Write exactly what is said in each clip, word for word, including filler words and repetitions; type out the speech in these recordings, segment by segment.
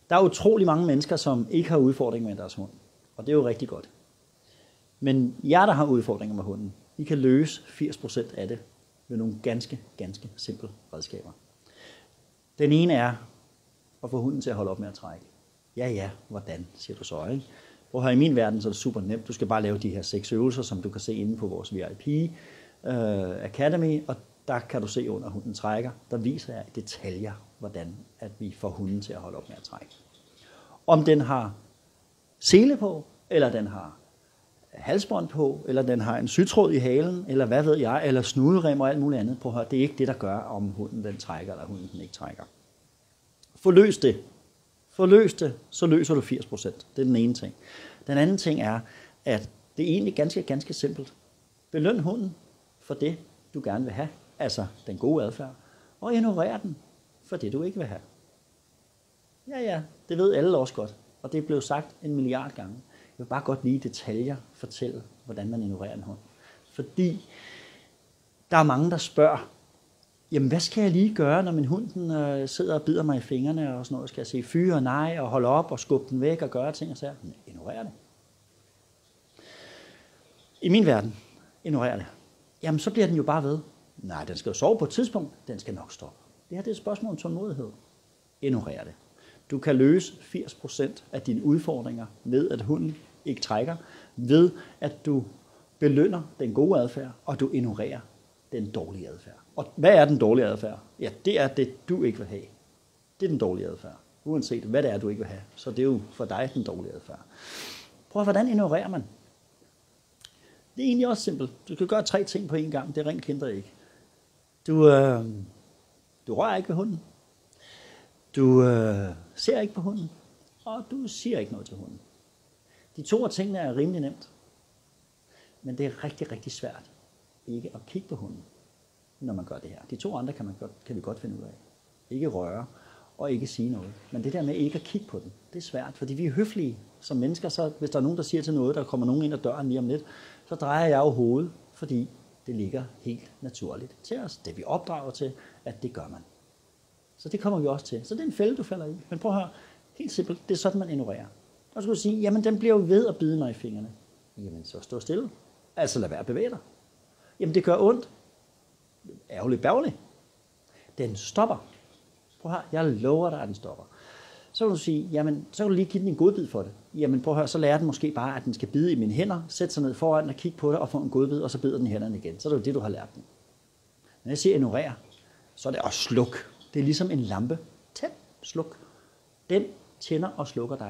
Der er utrolig mange mennesker, som ikke har udfordringer med deres hund, og det er jo rigtig godt. Men jer, der har udfordringer med hunden, I kan løse firs procent af det med nogle ganske, ganske simple redskaber. Den ene er at få hunden til at holde op med at trække. Ja, ja, hvordan, siger du så, ikke? Prøv her, i min verden, så er det super nemt. Du skal bare lave de her seks øvelser, som du kan se inde på vores V I P uh, Academy, og der kan du se under hunden trækker, der viser jeg i detaljer, hvordan at vi får hunden til at holde op med at trække. Om den har sele på, eller den har halsbånd på, eller den har en sytråd i halen, eller hvad ved jeg, eller snuderem og alt muligt andet. Prøv at høre, det er ikke det, der gør, om hunden den trækker, eller hunden den ikke trækker. Få løst det. Få løst det, så løser du firs procent. Det er den ene ting. Den anden ting er, at det er egentlig ganske, ganske simpelt. Beløn hunden for det, du gerne vil have, altså den gode adfærd, og ignorer den for det, du ikke vil have. Ja, ja, det ved alle også godt, og det er blevet sagt en milliard gange. Jeg vil bare godt lige i detaljer fortælle, hvordan man ignorerer en hund. Fordi der er mange, der spørger, jamen hvad skal jeg lige gøre, når min hund den, øh, sidder og bider mig i fingrene og sådan noget? Skal jeg sige fyre og nej og holde op og skubbe den væk og gøre ting og sager? Ignorer det. I min verden, ignorer det. Jamen så bliver den jo bare ved. Nej, den skal jo sove på et tidspunkt, den skal nok stoppe. Det her det er et spørgsmål om tålmodighed. Ignorer det. Du kan løse firs procent af dine udfordringer ved, at hunden ikke trækker, ved at du belønner den gode adfærd, og du ignorerer den dårlige adfærd. Og hvad er den dårlige adfærd? Ja, det er det, du ikke vil have. Det er den dårlige adfærd. Uanset hvad det er, du ikke vil have. Så det er jo for dig den dårlige adfærd. Prøv at, hvordan ignorerer man? Det er egentlig også simpelt. Du kan gøre tre ting på én gang. Det er rent kinder ikke. Du, øh, du rører ikke ved hunden. Du øh, ser ikke på hunden. Og du siger ikke noget til hunden. De to af tingene er rimelig nemt. Men det er rigtig, rigtig svært ikke at kigge på hunden, når man gør det her. De to andre kan, man godt, kan vi godt finde ud af. Ikke røre og ikke sige noget. Men det der med ikke at kigge på den, det er svært, fordi vi er høflige som mennesker. Så hvis der er nogen, der siger til noget, der kommer nogen ind ad døren lige om lidt, så drejer jeg jo hovedet, fordi det ligger helt naturligt til os. Det vi opdrager til, at det gør man. Så det kommer vi også til. Så det er en fælde, du falder i. Men prøv at høre, helt simpelt, det er sådan, man ignorerer. Og så skulle du sige, jamen den bliver jo ved at bide mig i fingrene. Jamen så stå stille. Altså lad være at bevæge dig. Jamen det gør ondt. Ærgerligt bærgerligt. Den stopper. Prøv at høre, jeg lover dig, at den stopper. Så kan du sige, jamen så kan du lige give den en godbid for det. Jamen prøv at høre, så lærer den måske bare, at den skal bide i mine hænder, sætte sig ned foran den og kigge på det og få en godbid, og så bider den i hænderne igen. Så er det jo det, du har lært den. Når jeg siger ignorere, så er det også sluk. Det er ligesom en lampe. Tænd, sluk. Den tænder og slukker dig.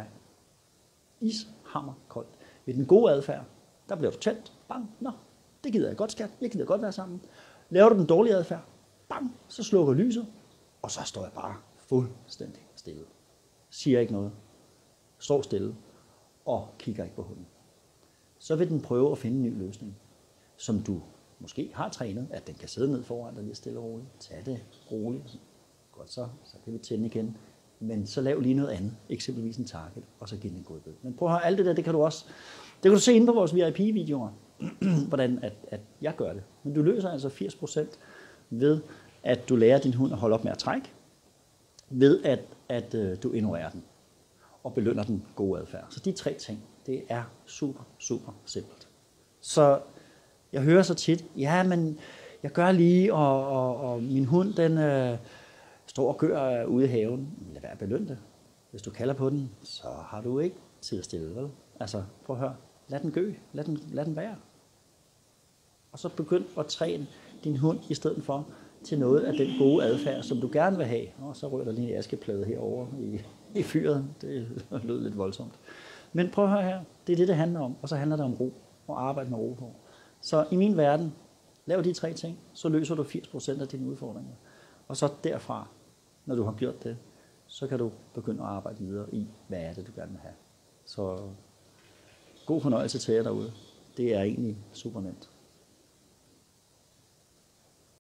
Ishammer koldt. Ved den gode adfærd, der bliver du tændt. Bang, nå, det gider jeg godt, skat. Jeg gider godt være sammen. Laver du den dårlige adfærd, bang, så slukker lyset, og så står jeg bare fuldstændig stille. Siger ikke noget. Står stille og kigger ikke på hunden. Så vil den prøve at finde en ny løsning, som du måske har trænet, at den kan sidde ned foran dig lige stille og roligt. Tag det roligt. Godt så, så kan vi tænde igen. Men så lav lige noget andet, eksempelvis en target, og så giv den en god bid. Men prøv at høre, alt det der, det kan du også, det kan du se inde på vores V I P-videoer, hvordan at, at jeg gør det. Men du løser altså firs procent ved, at du lærer din hund at holde op med at trække, ved at, at uh, du ignorerer den, og belønner den gode adfærd. Så de tre ting, det er super, super simpelt. Så jeg hører så tit, ja, men jeg gør lige, og, og, og min hund, den øh, står og gør ude i haven. Lad være at belønne det. Hvis du kalder på den, så har du ikke tid at stille, vel? Altså, prøv at høre. Lad den gø. Lad den, lad den være. Og så begynd at træne din hund i stedet for til noget af den gode adfærd, som du gerne vil have. Og så rører der lige en askeplade herovre i, i fyret. Det lød lidt voldsomt. Men prøv at høre her. Det er det, det handler om. Og så handler det om ro. Og arbejde med ro på. Så i min verden, lav de tre ting, så løser du firs procent af dine udfordringer. Og så derfra, når du har gjort det, så kan du begynde at arbejde videre i, hvad er det, du gerne vil have. Så god fornøjelse til jer derude. Det er egentlig super nemt.